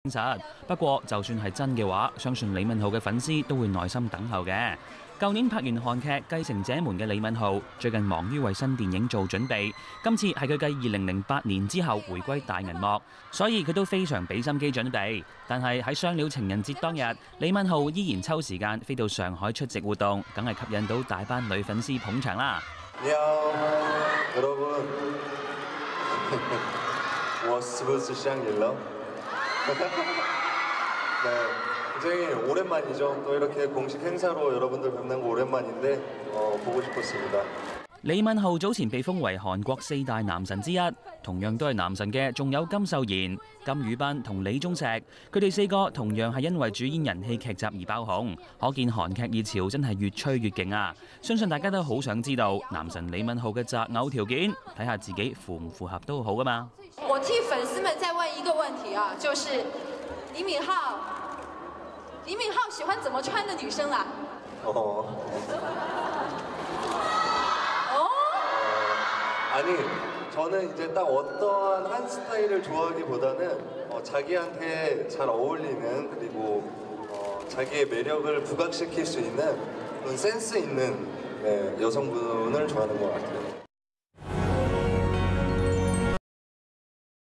實。不過，就算係真嘅話，相信李敏鎬嘅粉絲都會耐心等候嘅。舊年拍完韓劇《繼承者們》嘅李敏鎬，最近忙於為新電影做準備。今次係佢繼2008年之後回歸大銀幕，所以佢都非常俾心機準備。但係喺雙料情人節當日，李敏鎬依然抽時間飛到上海出席活動，梗係吸引到大班女粉絲捧場啦。 여러분我是不是相遇了？네, 굉장히 오랜만이죠. 또 이렇게 공식 행사로 여러분들 뵙는 거 오랜만인데 보고 싶었습니다. 李敏鎬早前被封為韓國4大男神之一，同樣都係男神嘅，仲有金秀賢、金宇彬同李鐘碩，佢哋4個同樣係因為主演人氣劇集而爆紅，可見韓劇熱潮真係越吹越勁啊！相信大家都好想知道男神李敏鎬嘅擇偶條件，睇下自己符唔符合都好噶嘛。 我替粉絲們再問一個問題啊，就是李敏鎬喜歡怎麼穿的女生啊？ 아니, 저는 이제 딱 어떠한 한 스타일을 좋아하기보다는 자기한테 잘 어울리는 그리고 자기의 매력을 부각시킬 수 있는 그런 센스 있는 여성분을 좋아하는 것 같아요.